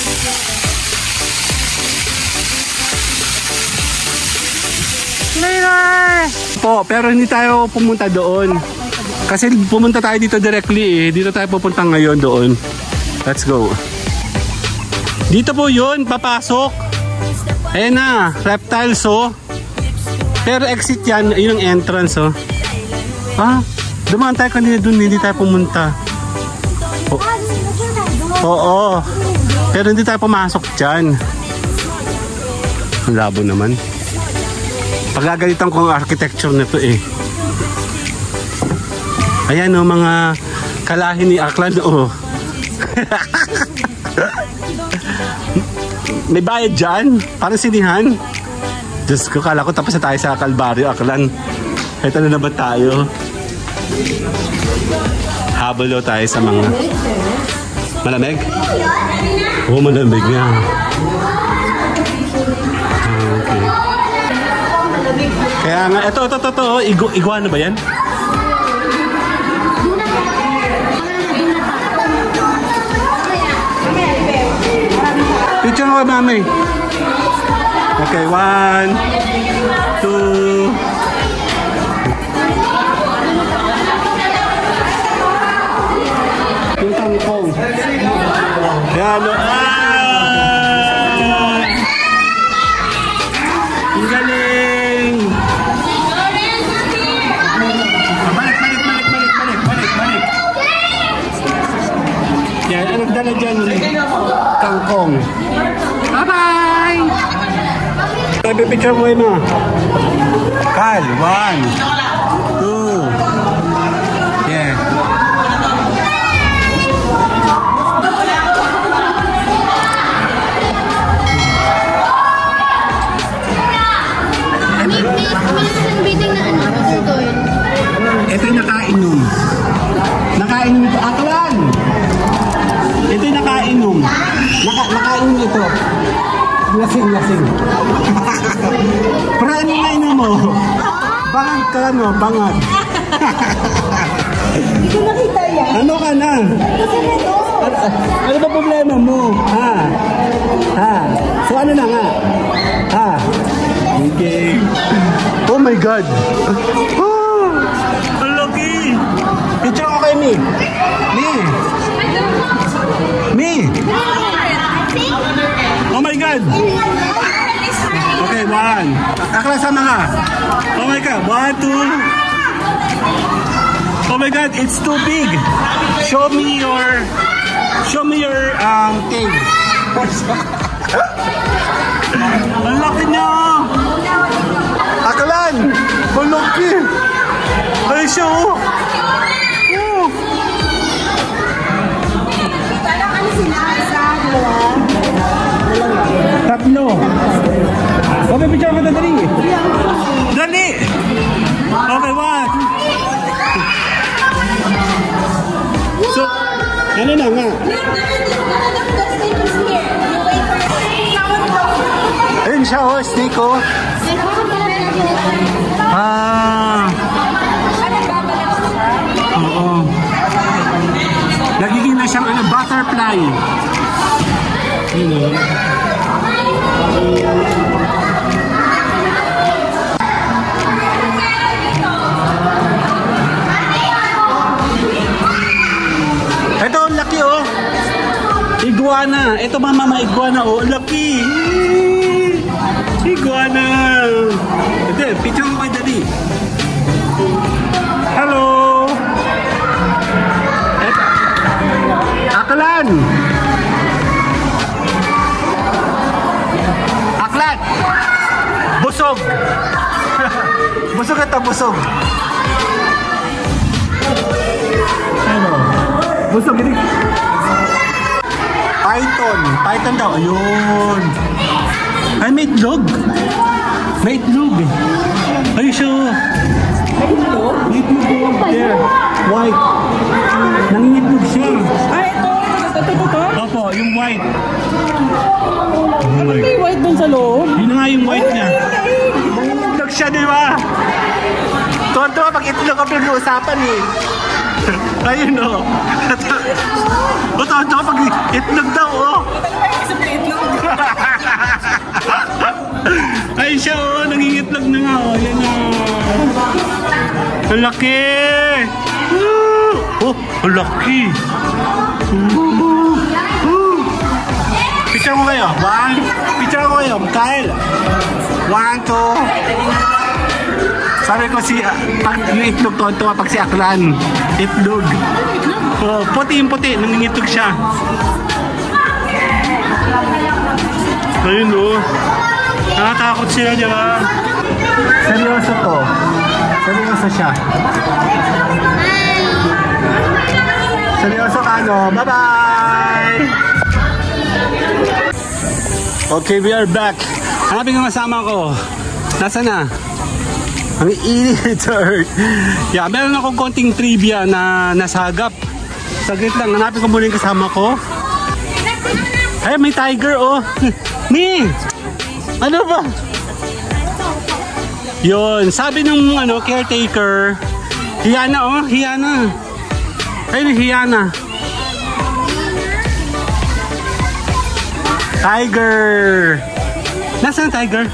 Later! Po, pero hindi tayo pumunta doon. Kasi pumunta tayo dito directly eh. Dito tayo pupunta ngayon doon. Let's go. Dito po yun, papasok. Ayan na, reptiles oh. Pero exit yan, yun ang entrance oh. Ah, dumaan tayo kanina dun, hindi tayo pumunta. Oh. Oo. Pero hindi tayo pumasok dyan. Ang labo naman. Pagagalitan ko ang architecture nito eh. Ayan o, oh, mga kalahi ni Aklan oh. May bayad dyan? Parang sinihan? Diyos ko, kala ko tapos na tayo sa Calvario, Aklan. Ito na naman tayo. Habalo tayo sa mga malamig? Oo, oh, malamig nga. Okay. Kaya nga, ito, ito, ito, ito. Igu iguana ba yan? Picture mo ba, mami? Okay, one, two. Yung tangkong. Yan, ah! Ang galing! Balik, balik, balik, balik, balik, balik, balik. Yan, anong dala dyan? Tangkong. Bye-bye! Sabi picture mo, Emma. Kal, one, two. Yeah. Ito yung nakainom. Nakainom ito. Aklan! Ito yung nakainom. Naka, nakainom ito. Lasing, lasing. Pero ano na inom mo? Bangad ka, no? Bangad. Hindi ko nakita yan. Ano ka na? Kasi ito. Ano, ano ba problema mo? Ha? Ha? So ano na nga? Ha? Okay. Oh my God. Oh, ang laki. Picture ko kay Mi. Mi. Mi. Oh my God. Okay, one. Akla sama ka. Oh my God. One, two. Oh my God, it's too big. Show me your, show me your um thing. Ang laki niya. Aklan, ang laki. Ay siya oh. Oh. Parang ano sila? Isa, dalawa. Tatlo. Okay, picture ka na dali. Dali. Okay, one. So, ano na nga? Ayun siya, oh, snake, oh. Ah. Oo. Nagiging na siyang ano, butterfly. You know. Ito, ang laki oh. Iguana. Ito mama, iguana oh. Ang laki. Iguana. Ito, picture ko kay Daddy. Hello. Ito. Aklan. Aklan. Busog. Busog ito, busog. Ano? Busog ini. Python. Python daw. Ayun. Ay, may itlog. May itlog. Ay, siya. May itlog? May itlog. There. White. Nangingitlog siya. Ay, ito. Ito, ito, ito. Opo, yung white. May white dun sa loob. Yun na nga yung white niya. Nangingitlog siya, di ba? Tonto, pag itlog ang pinag-uusapan eh. Ayun o. O, tonto, pag itlog daw o. Ay siya o, nangingitlog na nga o. Yan o. Ang laki. Oh, ang laki. Picture mo kayo. One. Picture ko kayo. Kyle. One, two. Sabi ko si, uh, pag yung itlog tonto, pag si Aklan, itlog. Oh, puti yung puti, nangingitlog siya. Ayun o. Nakatakot sila, di ba? Seryoso to. Seryoso siya. Seryoso ka, no? Bye-bye! Okay, we are back. Hanapin ang kasama ko. Nasaan na? Ang init, sir. Yeah, meron akong konting trivia na nasagap. Saglit lang, hanapin ko muna yung kasama ko. Ay, may tiger, oh. Mi! Ano ba? Yun, sabi nung ano, caretaker, hiyana, oh, hiyana. Ayun, hiyana. Tiger! Nasaan tiger?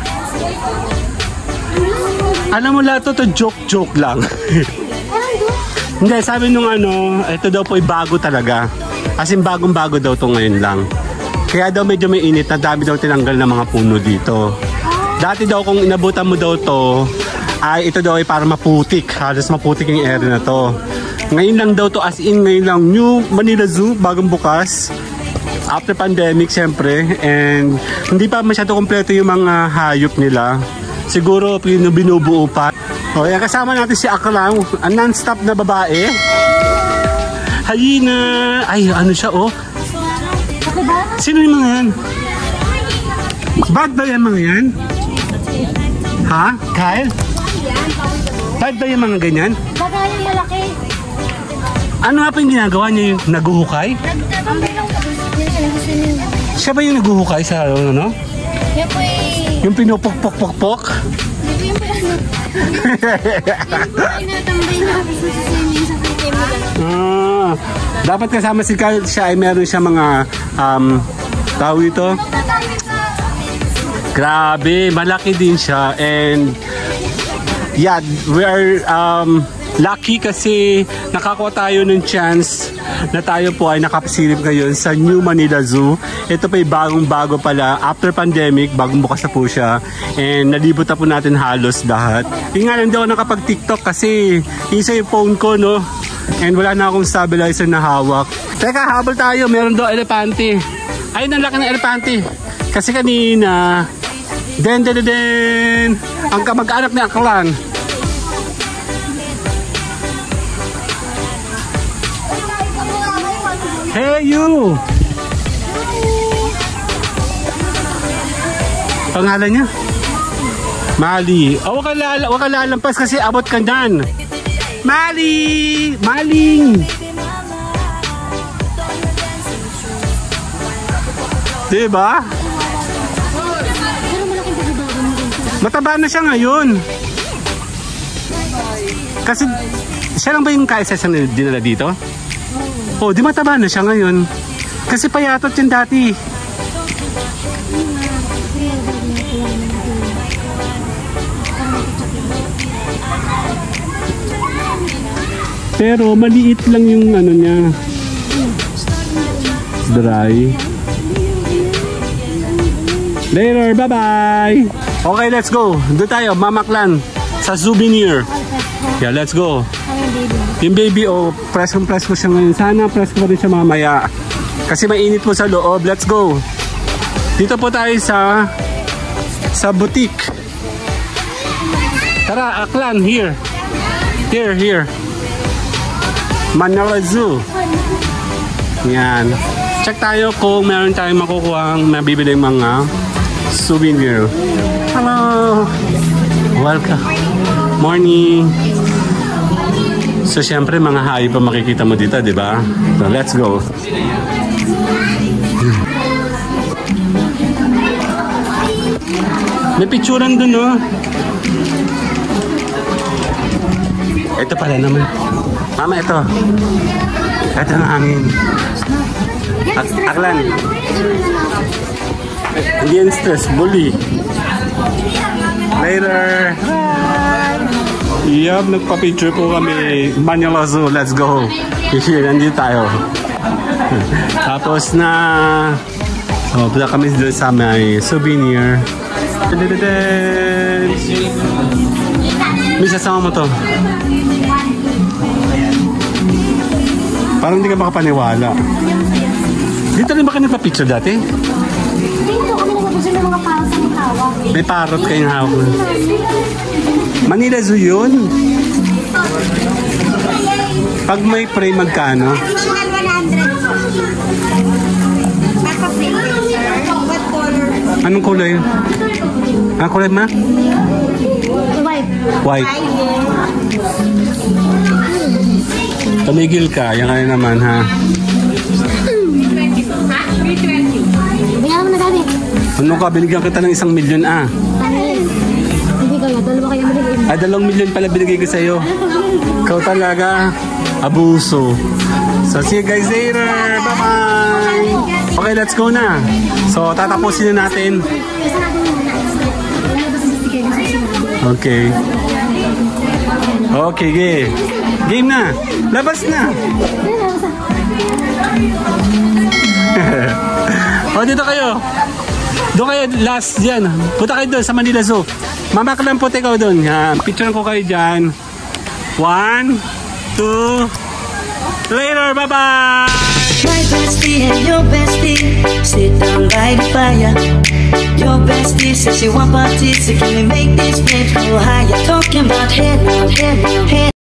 Alam mo lahat to, to joke-joke lang. Hindi, sabi nung ano, ito daw po ay bago talaga. As in, bagong-bago daw to ngayon lang. Kaya daw medyo may init na dami daw tinanggal ng mga puno dito. Dati daw kung inabutan mo daw to, ay ito daw ay para maputik. Halos maputik yung area na to. Ngayon lang daw to, as in ngayon lang, New Manila Zoo, bagong bukas. After pandemic, siyempre. And hindi pa masyado kompleto yung mga hayop nila. siguro pinu- binubuo pa. O, yan, kasama natin si Aklang, ang non-stop na babae. Hayina! Ay, ano siya, oh? Sino yung mga yan? Bad ba yung mga yan? Ha? Kyle? Bad ba yung mga ganyan? Bagay yung malaki. Ano nga pa yung ginagawa niya, yung naguhukay? Nagtatambay lang tapos yun sila gusto nila. Siya ba yung naguhukay sa ano, no? Yan po eh. Yung pinupok-pok-pok-pok? Yan po yung natambay na tapos nasusunod sa titim nila. Ah, dapat kasama si Kyle, siya ay meron siya mga um, tawag ito. Grabe, malaki din siya and yeah, we are um, lucky kasi nakakuha tayo ng chance na tayo po ay nakapasilip ngayon sa New Manila Zoo. Ito pa ay bagong bago pala after pandemic, bagong bukas na po siya and nalibot na po natin halos lahat. Yung nga lang daw nakapag TikTok kasi isa yung phone ko, no? And wala na akong stabilizer na hawak. Teka, habol tayo, meron daw elepante. Ayun ang laki ng elepante. Kasi kanina Den den den den ang kamag-anak ni Aklan. Hey you! Pangalan niya? Mali. Oh, wag ka lala, wag ka lalampas kasi abot ka dan. Mali! Maling! Diba? Mataba na siya ngayon. Kasi siya lang ba yung kaisa siyang dinala dito? Oh, di mataba na siya ngayon. Kasi payatot yan dati. Pero maliit lang yung ano niya. Dry. Later, bye-bye! Okay, let's go. Doon tayo, Mamaklan. Sa souvenir. Yeah, let's go. Yung baby, oh, press kong press ko siya ngayon. Sana press ko pa rin siya mamaya. Kasi mainit po sa loob. Let's go. Dito po tayo sa sa boutique. Tara, Aklan, here. Here, here. Manila Zoo. Yan. Check tayo kung meron tayong makukuha ang mabibili mga souvenir. Hello! Welcome. Morning. So, syempre, mga hayop pa makikita mo dito, di ba? So, let's go. May picturean dun, no? Ito pala naman. Mama, ito. Ito ang hangin. Ak Aklan. Hindi yan stress. Bully. Later. Yup, nagpa-picture po kami. Manila Zoo, let's go. Here, nandito tayo. Tapos na oh, punta kami doon sa may souvenir. May sasama mo to. Parang hindi ka makapaniwala. Dito rin ba ka nagpa-picture dati? Dito kami nagpapusin ng mga parang sa hawak. May parrot kayong hawak. Manila Zoo yun? Pag may frame, magkano? Additional one hundred. Mapa-frame. What color? Anong kulay? Anong kulay, ma? White. White. Tumigil ka. Yan kayo naman, ha? Bayaran mo na dati. Ano ka? Binigyan kita ng isang milyon, ah. Hindi kaya, dalawa kayo maligay. Ah, dalawang milyon pala binigay ko sa'yo. Ikaw talaga. Abuso. So, see you guys later. Bye-bye. Okay, let's go na. So, tatapusin na natin. Okay. Okay, game. Game na. Labas na. O, dito kayo. Doon kayo last dyan. Punta kayo doon sa Manila Zoo. Mamaklan po ikaw doon. Picture ko kayo dyan. One, two, later. Bye-bye. My bestie and your bestie sit down by the fire. Your bestie says she want parties, so can we make these flames go higher? Talking about hey now, hey now, hey